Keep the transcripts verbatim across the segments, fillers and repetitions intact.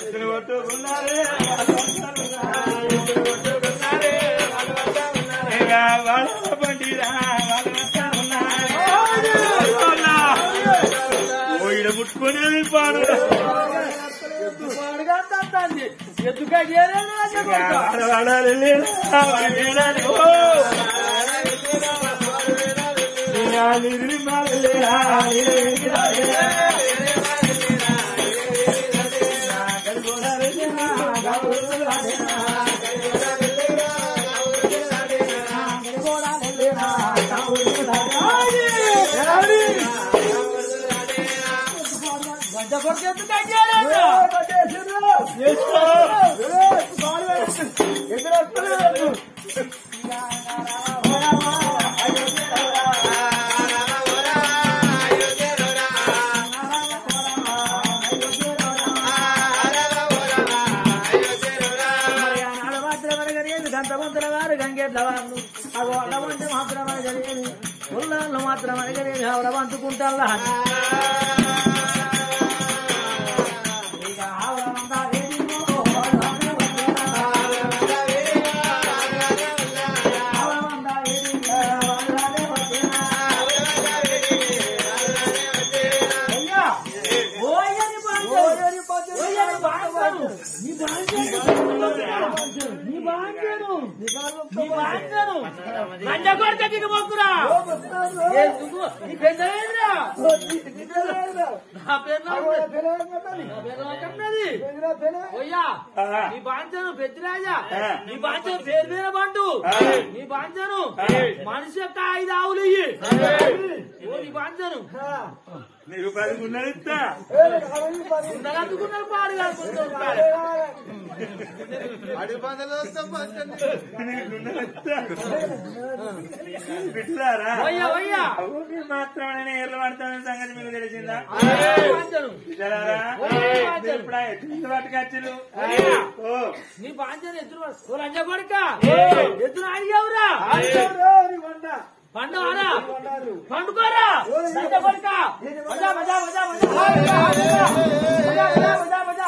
కొట్టుకున్నారే వాళ్ళ పండిరా వాళ్ళ ముట్టుకునేది పాడు గంతమంతుల వారు గంగెట్ల వాళ్ళు అగో అడవంటే మాత్రం జరిగేది ఉల్లాళ్ళు మాత్రం అడిగేది ఆవిడ వంతుకుంటా నీ బాంచను పెద్దిరాజా నీ బాంచను పేరు మీద పండు నీ బాంచను మనిషి యొక్క ఐదు ఆవులు ఇయ్యి నీ బాంచను నీకు పది గున్నలు ఇస్తా అందుకున్నారు పాడు అడి పందలు వస్తాం మాత్రమే ఎర్లు పడతామని సంగతి మీకు తెలిసిందా పట్టుకచ్చులు నీ బాంచను ఎదురు రంజ కొడుక ఎదురు అడిగావురా పండువారా పండుకోరా రంజ కొడుక మజా మజా మజా మజా మజా మజా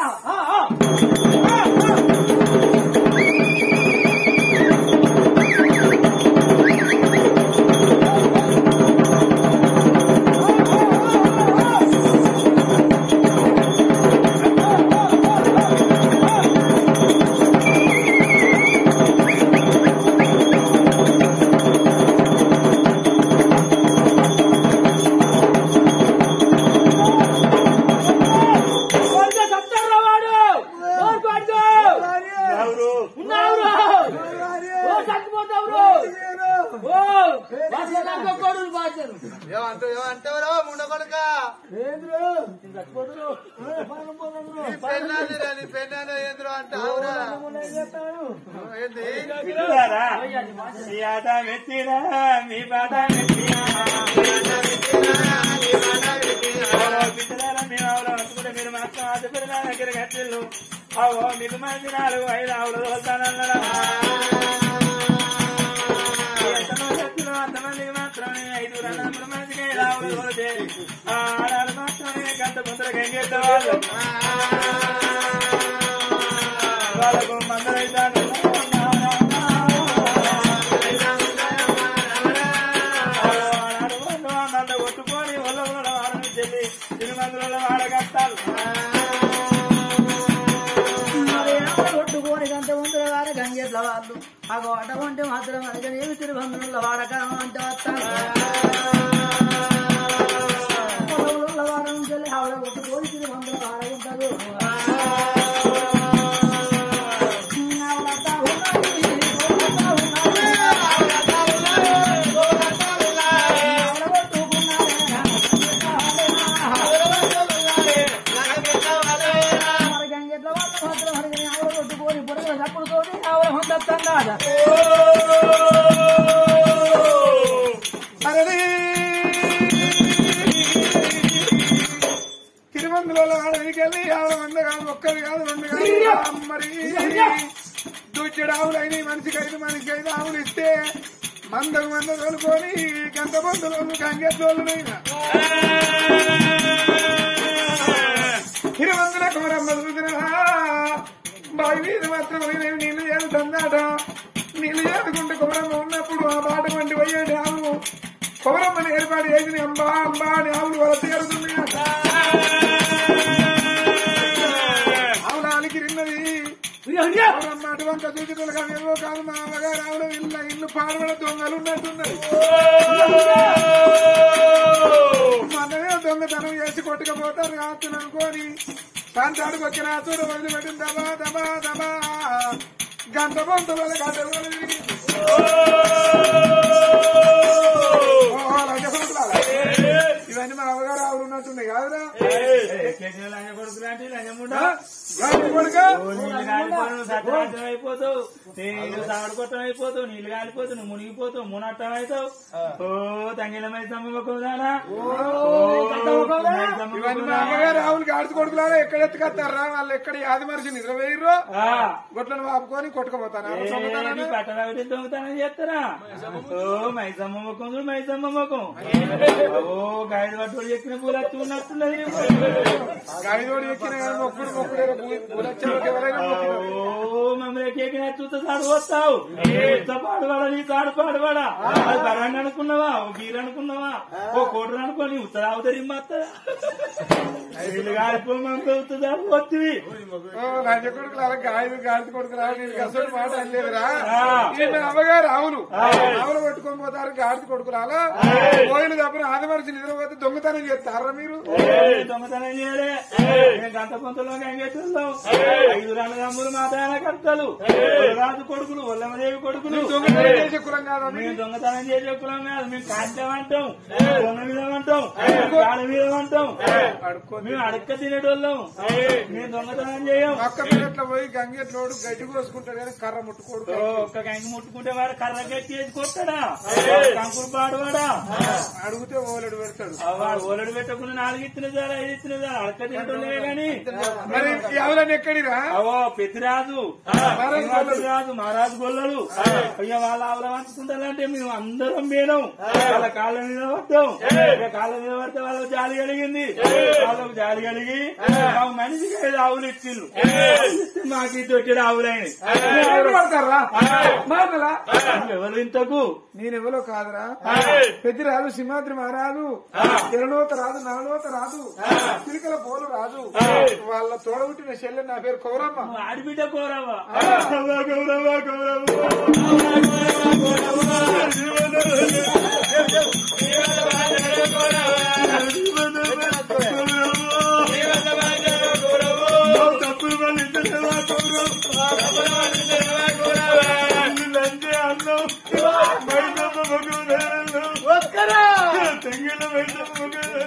ఏమంటావురా ముండ కొడుక పెన్నా ఏంద్రో అంటావురా మీ ఆట మెత్తిరా మీ పాట మెత్తిరా మేము ఆవులు అనుకుంటే మీరు మాత్రం ఆశపడిన దగ్గర కట్టిల్లు అవో మీకు మంది నాలుగు ఐదు ఆవులు వస్తానన్నారా అంతమందికి మాత్రమే ఐదు రెండు మందికి రావులు పోతే ఆడాలు మాత్రమే గంట ముందర గంగెట్టవాళ్ళు వాళ్ళకు మందరైతాను మంద కొట్టుకొని ఒళ్ళ వాడని చెల్లి ఇరు మందుల వాడగట్టాలి కొట్టుకొని గంట ముందర వాడ గంగెట్ల వాళ్ళు అగో అటువంటి మాత్రం అడగనేమి తిరుబంధుల వాడకం అంటే వస్తాను వాడడం చెల్లి ఆవిడ కొట్టుకొని తిరుబంధుల వాడకుంటారు గంగెట్ల వాళ్ళు మాత్రం అడిగిన ఆవిడ కొట్టుకొని బుర్ర చప్పుడుతోని ఆవిడ పొందొస్తాను తిరుమందులలో ఆడవికెళ్ళి ఆవిడ మంది కాదు ఒక్కది కాదు రెండు కాదు మరి దూచెడు ఆవులు అయినాయి మనిషికి ఐదు మనిషికి ఐదు ఆవులు ఇస్తే మందకు మంద తోలుకొని గంట మందులోళ్ళు గంగెట్లోళ్ళునైనా తిరుమందుల కుమరమ్మ చూసిన బావి మీద మాత్రం నీళ్లు చేరుతుందాట నీళ్లు చేరుకుంటే కొమరమ్మ ఉన్నప్పుడు ఆ పాట వంటి పోయేది ఆవు కొమరమ్మని ఏర్పాటు చేసింది అంబా అంబా అని ఆవులు వల తీరుతుంది ఆవులు అలికిరిన్నది కొమరమ్మ అటువంటి సూచితులు కాదేమో కాదు మా అమ్మగారు ఆవిడ ఇల్లు ఇల్లు పాడబడ దొంగలు ఉన్నట్టున్నది మనమే దొంగతనం చేసి కొట్టుకపోతారు రాత్రి అనుకోని కాంతాడికి వచ్చిన చూడ వదిలిపెట్టింది దబా దబా దబా గంట పొంత వల్ల గంట ఇవన్నీ మా అమ్మగారు ఆవిడ ఉన్నట్టున్నాయి కాదురా అయిపోతావు నీళ్ళు సాగడకొట్టం అయిపోతావు నీళ్లు కాలిపోతావు నువ్వు మునిగిపోతావు మునట్టం అవుతావు ఓ తంగిలమై సమ్మకోదానా ఇవన్నీ మా అమ్మగారు ఆవులకి ఆడుతు కొడుకులారా ఎక్కడ ఎత్తుకొస్తారా వాళ్ళు ఎక్కడ యాది మనిషి నిద్ర వేయరు గొట్లను వాపుకొని కొట్టుకుపోతాను పట్టణ దొంగతనం చేస్తారా ఓ మైసమ్మ ముఖం చూడు మైసమ్మ ముఖం ఓ గాయలు పట్టుబడి ఎక్కిన పూలు వచ్చి ఉన్నట్టున్నది గాడిదోడు ఎక్కిన మొక్కుడు మొక్కుడు మమ్మల్ని ఎక్కిన చూస్తే సాడు వస్తావు పాడువాడా నీ సాడు పాడువాడా అది బరాన్ని అనుకున్నావా ఓ బీర్ అనుకున్నావా ఓ కోటరు అనుకోని ఉత్తరా అవుతారు ఇమ్మత్తదా వీళ్ళు కాలిపో మమ్మల్ని ఉత్తదా వస్తుంది లంచ కొడుకులు అలా గాయలు గాలి కొడుకులు అసలు మాట అనలేదురా అమ్మగారు ఆవులు ఆవులు పట్టుకొని పోతారు గాడి కొడుకులు అలా కోయిలు తప్పని ఆదిమనిషి నిద్రపోతే దొంగతనం చేస్తారా మీరు దొంగతనం చేయలే గంట పొంతలో గంగేస్తున్నాం ఐదు రంగదమ్ములు మాతాయన కర్తలు రాజు కొడుకులు ఒల్లమదేవి కొడుకులు దొంగతనం చేసే కులం కాదా మేము దొంగతనం చేసే కులం కాదు మేము కాంతం అంటాం దొంగ మీద అంటాం గాడ మీద అంటాం మేము అడక్క తినేటోళ్ళం మేము దొంగతనం చేయం ఒక్క పిల్లట్లో పోయి గంగెట్లోడు గడ్డి కోసుకుంటాడు కానీ కర్ర ముట్టుకోడు ఒక్క గంగి ముట్టుకుంటే వాడు కర్ర గట్టి వేసి కొట్టాడా కంకులు పాడువాడా అడిగితే ఓలడు పెడతాడు వాడు ఓలడు పెట్టకుండా నాలుగు ఇచ్చిన చాలు ఐదు ఇచ్చిన చాలు అడక్క తినటోళ్ళే గాని మరి ఎవరని ఎక్కడిరా అవో పెద్దిరాజు రాజు మహారాజు గొల్లలు అయ్యా వాళ్ళ ఆవుల వంచుకుంటారంటే మేము అందరం మేడం వాళ్ళ కాళ్ళ మీద పడతాం కాళ్ళ మీద పడితే వాళ్ళకి జాలి కలిగింది వాళ్ళకు జాలి కలిగి మనిషికి ఐదు ఆవులు ఇచ్చిండ్రు మాకు ఇది వచ్చేది ఆవులైన పడతారా ఎవరు ఇంతకు నేనెవరో కాదురా పెద్దిరాజు సింహాద్రి మహారాజు తెరలోత రాదు నలలోత రాదు చిలుకల పోలు రాదు వాళ్ళ తోడబుట్టిన చెల్లె నా పేరు కౌరమ్మ ఆడిబిడ్డ కౌరవ కౌరవ కౌరవ తప్పులు లంచే అన్నం మైసమ్మ ఒక్కరా తెంగిల మైసమ్మ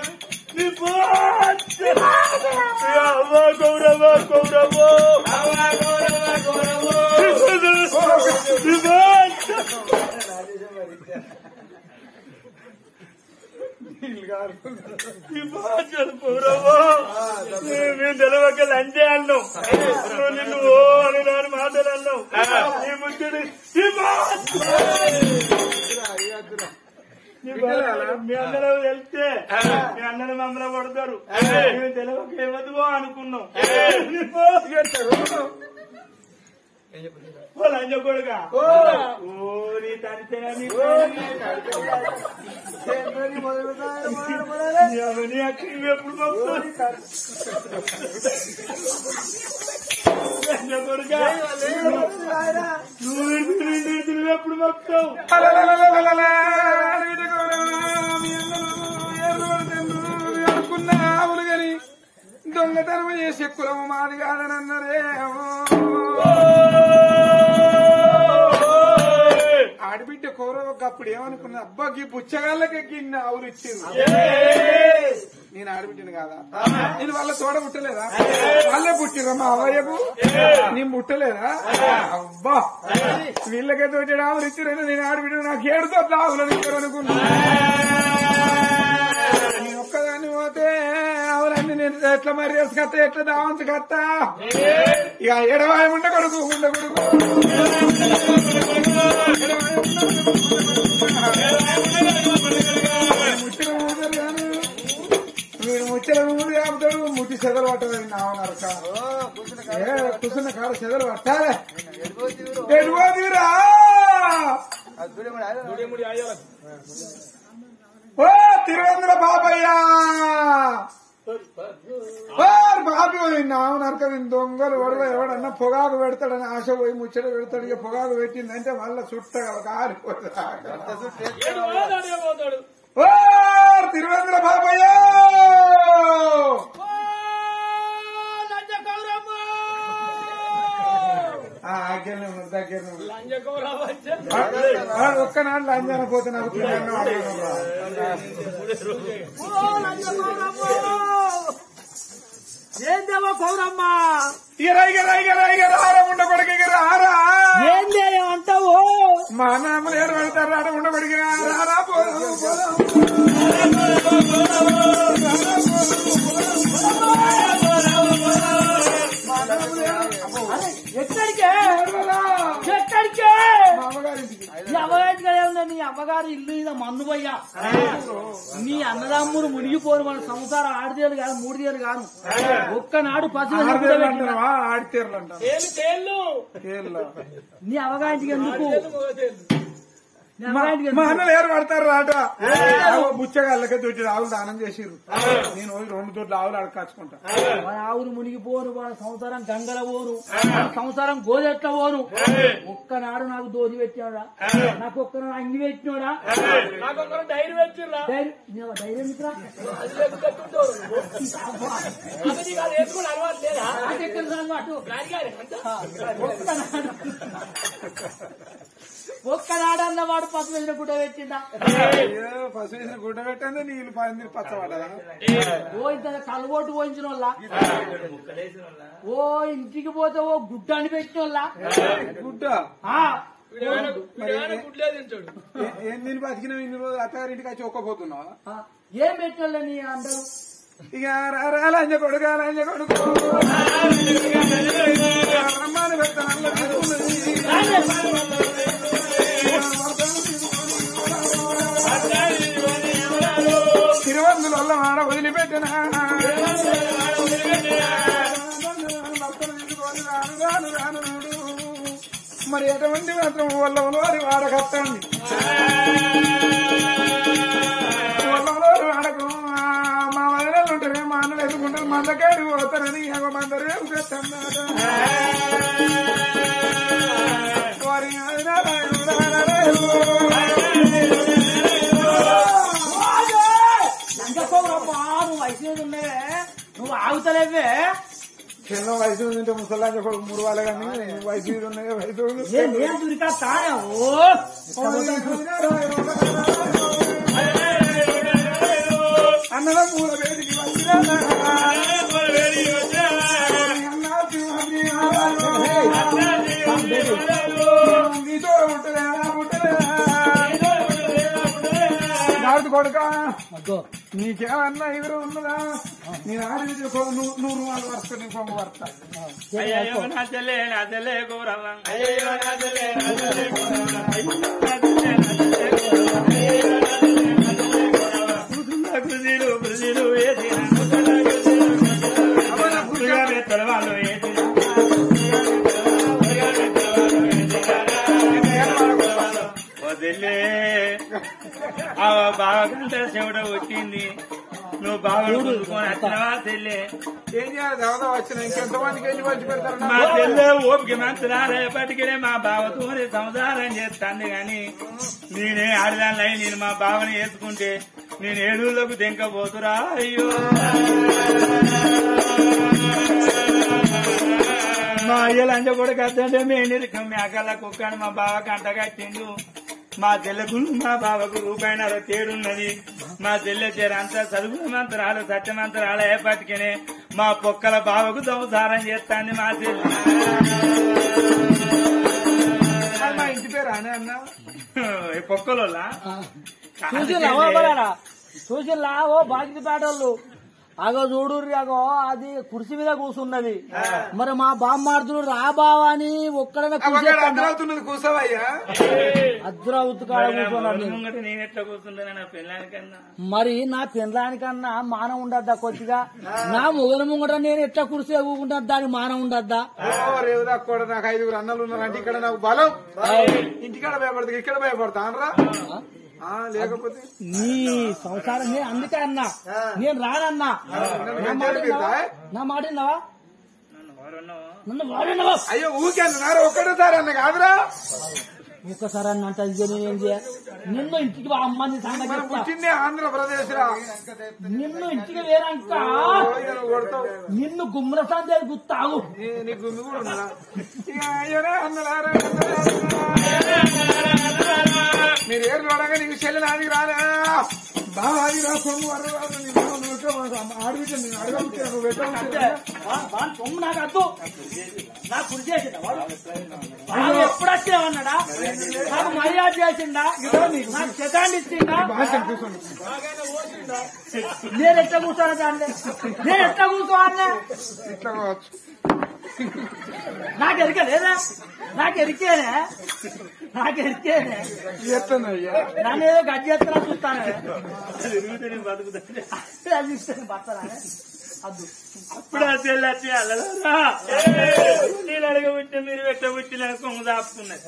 గౌరవ గౌరవ మేము తెలవక లంచే అన్నాం నిన్ను ఓ అని నాని మాటలు అన్నాం నీ ముచ్చడి మీ అందరూ వెళ్తే మీ అందరూ మమ్మల్ని పడతారు మేము తెలవక ఏమదువో అనుకున్నాం లంచ కొడుగా ఓ నీ తంతేనా ఎప్పుడు కొడుగా నువ్వెప్పుడు మొక్తావు అనుకున్న ఆవులు గాని దొంగతనం చేసే కులము మాది కాదని అన్నరే ఆడబిడ్డ కౌరవ అప్పుడు ఏమనుకున్నా అబ్బాకి పుచ్చగాళ్ళకి గిన్నె ఆవులు ఇచ్చింది నేను ఆడబిడ్డను కాదా నేను వాళ్ళ తోడ పుట్టలేదా వాళ్ళే పుట్టిరా మా అవయ్యకు నీ పుట్టలేదా అబ్బా వీళ్ళకైతే వచ్చాడు ఆవులు ఇచ్చిరైనా నేను ఆడబిడ్డ నాకు ఏడుతో ఆవులను ఇచ్చారు అనుకున్నా నేను ఒక్కదాన్ని పోతే ఆవులన్నీ నేను ఎట్లా మరి వేసుకత్తా ఎట్లా దావంచుకత్తా ఇక ఎడవాయి ఉండ కొడుకు ఉండ కొడుకు ముట్టిన ఊదరు కాను వీడు ముచ్చల ఊరు ఆపుతాడు ముట్టి చెదలు పట్టదని నావనరక ఏ కూర్చున్న కాడ చెదలు పట్టాలే ఎడుగోదిరా ఓ తిరువంద్ర బాబయ్యా బాబు నావు నరక దొంగలు వడవ ఎవడన్నా పొగాకు పెడతాడని ఆశ పోయి ముచ్చట పెడతాడు ఇక పొగాకు పెట్టిందంటే మళ్ళా చుట్టగా కారిపోతాడు ఓ తిరువంద్ర బాబయ్యా దగ్గరనే ఉన్నారు దగ్గరనే ఉన్నారు ఒక్కనాడు లంజాన పోతే నాకు ఏందేమో కౌరమ్మ రారా ఉండకొడికి రారా ఏందే అంటావు మా నాన్నలు ఏడు పెడతారు రాడ ఉండకొడికి రారా పోదాం ఎక్కడికే ఎక్కడికే నీ అమ్మగారింటికి ఏముందా నీ అమ్మగారు ఇల్లు మీద మందు పోయ్యా నీ అన్నదమ్ములు మునిగిపోరు మన సంసారం ఆడితేలు కాదు మూడు తీరు కాదు ఒక్కనాడు పసుపు ఆడితేర్లు అంటారు నీ అమ్మగారింటికి ఎందుకు మా అన్నలు ఏరు పడతారు రాట బుచ్చగాళ్ళకే తోటి ఆవులు దానం చేసిర్రు నేను రెండు తోటి ఆవులు అడకాచుకుంటా మన ఆవులు మునిగిపోరు మన సంసారం గంగల పోరు సంసారం గోదెట్ల పోరు ఒక్కనాడు నాకు దోది పెట్టాడా నాకు ఒక్కనాడు అంగి పెట్టినోడా ధైర్యం పెట్టిరా ధైర్యం ఎందుకురా ఒక్కనాడన్న వాడు పసుపు వేసిన గుడ్డ పెట్టిందా పసుపు వేసిన గుడ్డ పెట్టండి నీళ్ళు పంది పచ్చబడ్డా ఓ ఇంత కలబోటు పోయించిన వాళ్ళ ఓ ఇంటికి పోతే ఓ గుడ్డ అని పెట్టిన వాళ్ళ గుడ్డ ఏం తిని బతికినా ఇన్ని రోజులు అత్తగారింటికి వచ్చి ఒక్కపోతున్నావా ఏం పెట్టిన వాళ్ళ నీ అందరూ ఇక లంజ కొడుకు లంజ కొడుకు రమ్మాని పెడతాను తిరువందుల వల్ల ఆడ వదిలిపెట్టిన రాను రాను మరి ఎటువంటి మాత్రం వల్లంలో వారి వాడకత్తండి వల్లంలో వాడకు మా వదిలేళ్ళు ఉంటారే మా అన్నలు ఎదుర్కొంటారు మందకేడు పోతారని మందరు ఎదుగుతున్నాడు వారి నువ్వు వయసు మీద ఉన్నావే నువ్వు ఆగుతలేవే చిన్న వయసు ఉంటే ముసలాంజ కొడుకు మూడు వాళ్ళ కానీ వయసు మీద ఉన్నాయి వయసు నేను దొరికా అన్నల మూల వేడికి వచ్చినా నీతో ఉంటుందా ఉంటుందా నాడు కొడుక నీకేమన్నా ఎదురు ఉన్నదా నేను ఆడి నూరు వాళ్ళు వస్తా నీ పొంగ వస్తా నా చెల్లె నా చెల్లె గౌరవ కృషిలు కృషిలు వేసిన వాళ్ళు వేసిన వదిలే బాగా గంట చెమట వచ్చింది నువ్వు బాగా చూసుకొని వచ్చినవా చెల్లె ఏం చేయాలి దేవత వచ్చిన ఇంకెంతమందికి వెళ్ళి పంచి పెడతారు మా చెల్లె ఓపిక మంచిరా రేపటికే మా బావతో సంసారం చేస్తాను గాని నేనే ఆడదాన్ని అయి నేను మా బావని వేసుకుంటే నేను ఏడులకు తెంకపోతురా అయ్యో మా అయ్యలు అంట కూడా కద్దంటే మేము మేకల కుక్కని మా బావ కంట కట్టిండు మా చెల్లెకు మా బావకు రూపాయిన్నర తేడున్నది మా చెల్లె చేర అంతా చదువు మంత్రాలు సత్యమంత్రాలు ఏపటికనే మా పొక్కల బావకు సంసారం చేస్తాంది మా చెల్లె మా ఇంటి పేరు అనే అన్న పొక్కలోలా చూసిల్లా ఓ బాధ్యత పేటోళ్ళు అగో చూడు అగో అది కుర్చీ మీద కూర్చున్నది. మరి మా బామ్మార్దులు రా బావా అని ఒక్కడనే అర్థమవుతున్నది కూర్చోవయ్యా. అద్రవుతు కాడ కూర్చున్నాడు. నేను ఎట్లా కూర్చుంటాను నా పెళ్ళానికన్నా? మరి నా పెళ్ళానికన్నా మానం ఉండద్దా కొద్దిగా? నా మొగల ముంగట నేను ఎట్లా కుర్చీ కూకుంటా దానికి మానం ఉండద్దా? రేవుదా కూడా నాకు ఐదుగురు అన్నలు ఉన్నారంటే ఇక్కడ నాకు బలం. ఇంటికాడ భయపడతా ఇక్కడ భయపడతా అనరా? లేకపోతే నీ సంసారం నేను అందుకే అన్నా నేను రానన్నా. నా మాట విన్నావా? నన్ను వాడినావా? అయ్యో ఊకే అన్నారు ఒక్కటేసారి అన్న కాదురా. ఒక్కసారి అన్న అంటే నేనేం చేయాలి? నిన్ను ఇంటికి అమ్మని సంగతి పుట్టింది ఆంధ్రప్రదేశ్ రా. నిన్ను ఇంటికి వేరంక నిన్ను గుమ్మర సందేలు గుర్తావు. నీ గుమ్మి కూడా ఉన్నా అన్నలారా. మీరు ఏరు చూడగా నీకు చెల్లి నాది రారా బాగా అది రా సొమ్ము అర్రరాదు. ఆడబిడ్డ నేను అడగబుచ్చా నువ్వు పెట్ట సొమ్ము నాకు అద్దు. నాకు కుడి చేసిందా వాడు? ఎప్పుడు వచ్చావన్నాడా? నాకు మర్యాద చేసిందా? నాకు సెకండ్ ఇచ్చిందా? నేను ఎట్లా కూర్చోను దాన్ని? నేను ఎట్లా కూర్చోవాలన్నా? ఇట్లా కావచ్చు. నాకు ఎరికే లేదా? నాకు ఎరికేనే నాకు ఎరికేనే చెప్తానయ్యా. నన్ను ఏదో గడ్డి చేస్తున్నా చూస్తాను. బతానే అద్దు అప్పుడు ఆ చెల్లి వచ్చి అల్లరా నేను అడగబుట్టి మీరు పెట్టబుట్టి నాకు కొంగు దాపుతున్నది.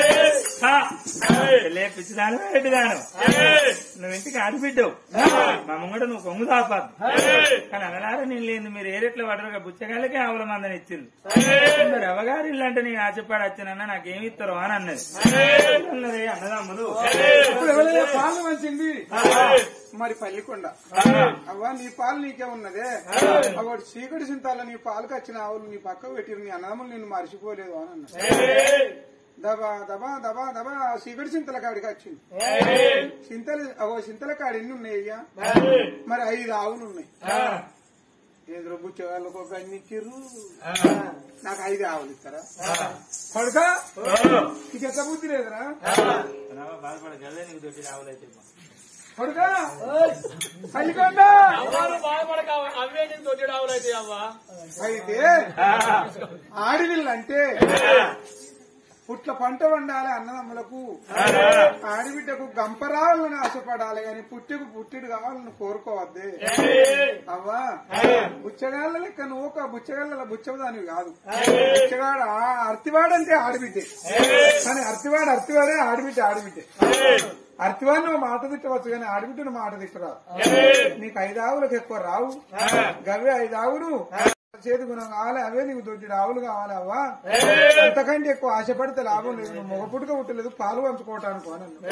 లేపించదాను పెట్టదాను నువ్వు ఇంటికి ఆడిబిడ్డావు మా ముంగట నువ్వు కొంగు దాపాదు. కానీ అనలారా నేను లేదు మీరు ఏరెట్లా పడరు బుచ్చగాళ్ళకే ఆవుల మందని ఇచ్చింది. మరి అవగారు ఇల్లు అంటే నేను ఆశపడి వచ్చానన్నా నాకేమి ఇస్తారో అని అన్నది. అన్నది అన్నదమ్ములు పాలు మంచింది మరి పల్లికొండ అవ్వ నీ పాలు నీకే ఉన్నదే. అవాడు చీకటి చింతాల నీ పాలకు వచ్చిన ఆవులు నీ పక్కకు పెట్టిరు. నీ అన్నదమ్ములు నిన్ను మర్చిపోలేదు అని అన్నా. దబా దబా దబా దబా చీకటి చింతల కాడికి వచ్చింది. చింతలు అవో చింతల కాడి ఎన్ని ఉన్నాయి అయ్యా? మరి ఐదు ఆవులు ఉన్నాయి. ఎదురు బుచ్చే వాళ్ళకు ఒక అన్నిచ్చిర్రు. నాకు ఐదు ఆవులు ఇస్తారా కొడుక? నీకు ఎంత బుద్ధి లేదురా బాధపడగలే నీకు దొడ్డి ఆవులైతే కొడుకా పల్లికొండ బాధపడక అవే నేను దొడ్డి ఆవులైతే అవ్వా. అయితే ఆడివిల్లంటే పుట్ల పంట వండాలి అన్నదమ్ములకు. ఆడిబిడ్డకు గంప రావాలని ఆశపడాలి గాని పుట్టకు పుట్టిడు కావాలని కోరుకోవద్దే. అవ్వా బుచ్చగాళ్ళ లెక్క నువ్వు ఒక బుచ్చగాళ్ళ బుచ్చదానివి కాదు. బుచ్చగాడ అర్తివాడంటే ఆడిబిడ్డే. కానీ అర్తివాడు అర్తివాడే ఆడిబిడ్డ ఆడిబిడ్డే. అర్తివాడిని నువ్వు మాట తిట్టవచ్చు కానీ ఆడిబిడ్డను మాట తిట్టరాదు. నీకు ఐదు ఆవులకు ఎక్కువ రావు. గవే ఐదు ఆవులు చేతి గుణం కావాలి. అవే నీకు దొడ్డి ఆవులు కావాలి. అవ్వా అంతకంటే ఎక్కువ ఆశపడితే లాభం లేదు. నువ్వు మొగ పుట్టుక పుట్టలేదు పాలు పంచుకోవటానికి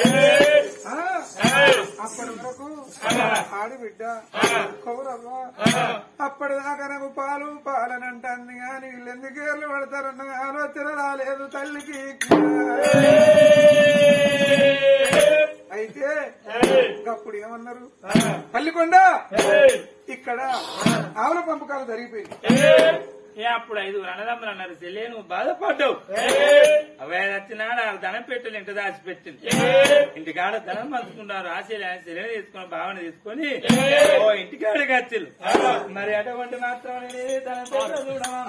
అప్పటి వరకు ఆడిబిడ్డ కౌరవ్వా అప్పటిదాకా నాకు పాలు పాలని అంటుంది కానీ వీళ్ళు ఎందుకు ఏర్లు పడతారన్న ఆలోచన రాలేదు తల్లికి. అయితే అప్పుడు ఏమన్నారు? పల్లికొండ ఇక్కడ ఆవుల పంపకాలు జరిగిపోయింది. ఏ అప్పుడు ఐదుగురు అన్నదమ్ములు అన్నారు చెల్లె నువ్వు బాధపడ్డావు. అవే వచ్చినాడు ధనం పెట్టు ఇంట దాచిపెట్టింది. ఇంటికాడ ధనం పంచుకుంటారు. ఆశలు చెల్లె తీసుకుని భావన తీసుకొని ఓ ఇంటికాడికి వచ్చిళ్ళు. మరి అటువంటి మాత్రం ధనం పెట్ట చూడమా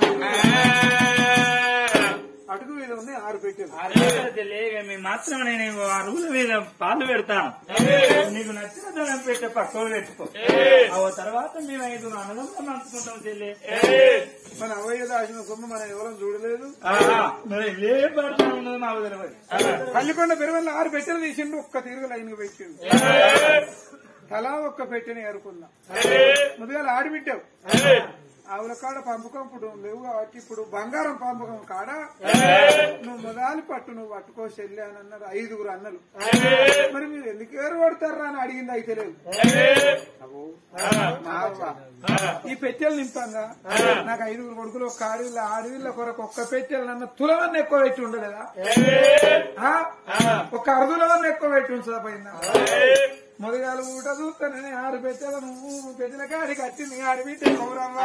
అడుగు మీద ఉన్నాయి ఆరు పెట్టారు. చెల్లె మీ మాత్రం నేను అరుగుల మీద పాలు పెడతాను. నీకు నచ్చిన ధనం పెట్టే పక్కన పెట్టుకో. ఆ తర్వాత మేము ఐదుగురు అన్నదమ్ములు పంచుకుంటాం చెల్లె. మన అవయ్య దాచిన సొమ్ము మనం ఎవరం చూడలేదు. ఏ పడతా ఉన్నది మా వదిలి పల్లికొండ పెరువల్ల ఆరు పెట్టెలు తీసిండు. ఒక్క తీరుగా లైన్ పెట్టిండు. తలా ఒక్క పెట్టెని ఏరుకుందాం. ముందుగా ఆడిబిట్టావు ఆవుల కాడ పంపకంపుడు లేవు కాబట్టి ఇప్పుడు బంగారం పంపకం కాడ నువ్వు మొదలు పట్టు నువ్వు పట్టుకో చెల్లి అని అన్నారు ఐదుగురు అన్నలు. మరి మీరు ఎందుకు ఏరు పడతారా అని అడిగింది అయితే లేదు. ఈ పెట్టెలు నింపంగా నాకు ఐదుగురు కొడుకులు ఒక్క ఆడవిల్ల ఆడవిల్ల కొరకు ఒక్క పెట్టెలు నన్న తులవన్న ఎక్కువ పెట్టి ఉండలేదా? ఒక్క అరుదులవన్న ఎక్కువ పెట్టి ఉంచదా పైన? మొదగాలు ఊట చూస్తానని ఆరు పెట్టెలను పెట్టెల కాడికి వచ్చింది ఆడిబిడ్డ కౌరమ్మ.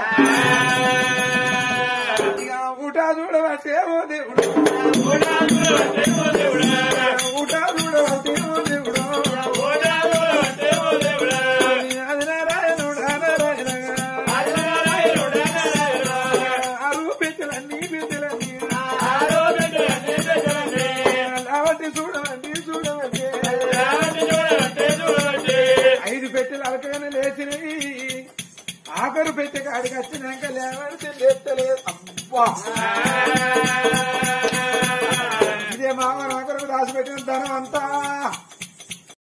ఇక ఊట చూడవచ్చేమో దేవుడు ఊట చూడవచ్చేమో దేవుడు అది నారాయణుడు నారాయణ ఇదే మామ నా కొరకు దాచిపెట్టిన ధనం అంతా